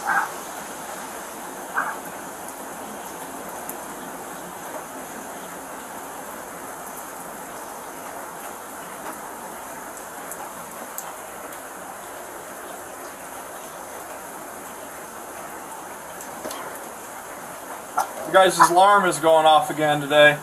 You guys' alarm is going off again today.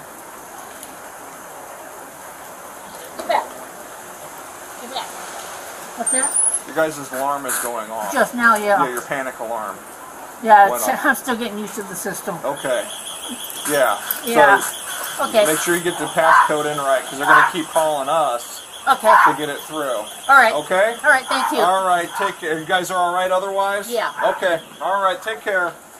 Give back. Give back. What's that? You guys' alarm is going off. Just now, yeah. Yeah, your panic alarm. Yeah, I'm still getting used to the system. Okay. Yeah. Yeah. So okay. Make sure you get the passcode in right, because they're going to keep calling us to get it through. All right. Okay? All right, thank you. All right, take care. You guys are all right otherwise? Yeah. Okay. All right, take care.